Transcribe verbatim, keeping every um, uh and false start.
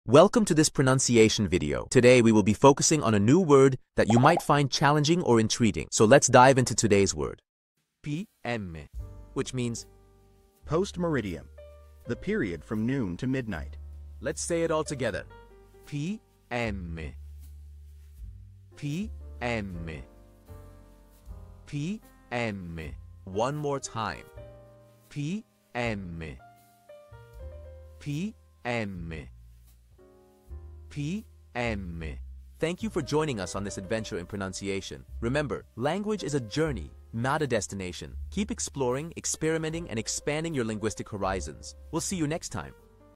Welcome to this pronunciation video. Today we will be focusing on a new word that you might find challenging or intriguing. So let's dive into today's word. P M, which means post-meridiem, the period from noon to midnight. Let's say it all together. P M. P M. P M. One more time. P M. P M. P M. Thank you for joining us on this adventure in pronunciation. Remember, language is a journey, not a destination. Keep exploring, experimenting, and expanding your linguistic horizons. We'll see you next time.